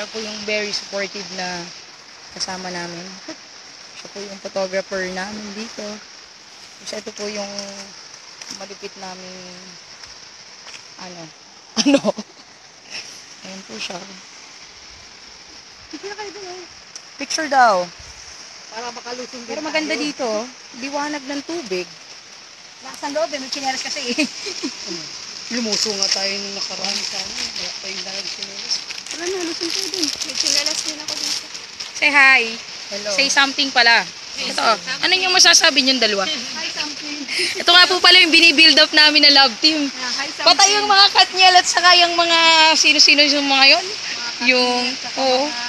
Siya po yung very supportive na kasama namin. Siya po yung photographer namin dito. Kasi ito po yung malupit namin ano. Ayan po siya. Picture kayo dun Picture daw. para makalusong din. Pero maganda dito, liwanag ng tubig. Nasa loob may chinelas kasi Lumuso nga tayo nung nakaraan sa ano. Wala pa yung dahil sinelas. Wala na, lusong kayo dun. May chinelas din ako dito. Say hi. Hello. Say something pala. Ito, ano yung masasabi niyong dalawa? Hi, something. Ito nga po pala yung binibuild up namin na love team. Hi, Patay yung mga Katniel at saka yung mga sino-sino yung mga yon. Yung, oo.